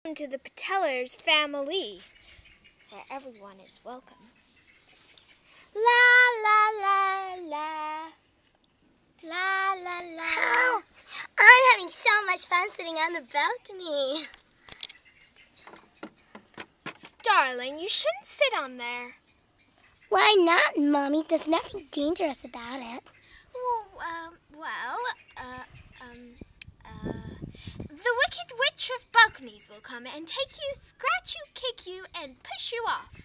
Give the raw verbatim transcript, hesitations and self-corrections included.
To the Pateller's family, where everyone is welcome. La la la la. La la la. Oh, I'm having so much fun sitting on the balcony. Darling, you shouldn't sit on there. Why not, Mommy? There's nothing dangerous about it. Oh, um, well, uh, um, uh, the Wicked Witch of Balconies will come and take you, scratch you, kick you, and push you off.